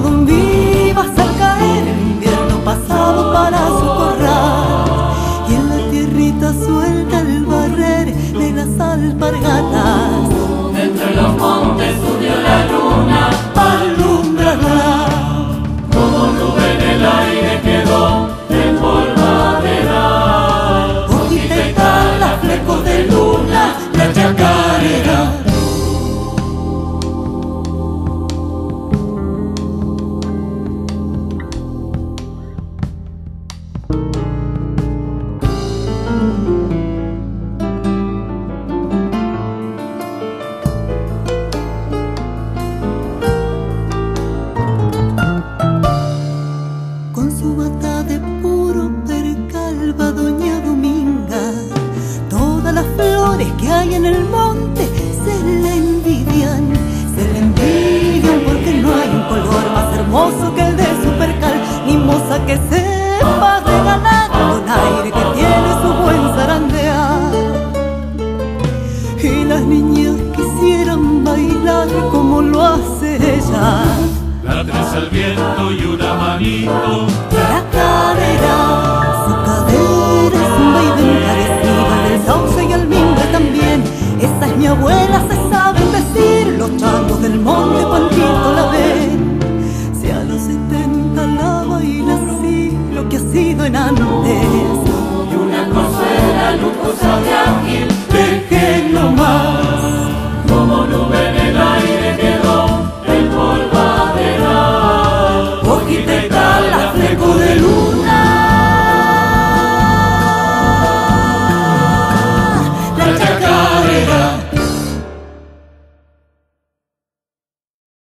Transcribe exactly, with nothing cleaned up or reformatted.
don Vivas al caer el invierno pasado para su corral, y en la tierrita suelta el barrer de las alpargatas. Entre los montes subió la luna, Alumbrarla, como nube en el aire quedó en polvadera. Ojita y tal, a flecos de luna, la chacarera. Con su bata de puro percal va doña Dominga. Todas las flores que hay en el monte se le envidian, se le envidian porque no hay un color más hermoso que el de su percal, ni moza que sepa de ganar con aire que tiene su buen zarandear. Y las niñas quisieran bailar como lo hace ella. La trenza al viento y una manito, La cadera, su cadera es un vaivén parecida del sauce y el mimbre también. Esa es mi abuela, se saben decir los changos del monte Pantín.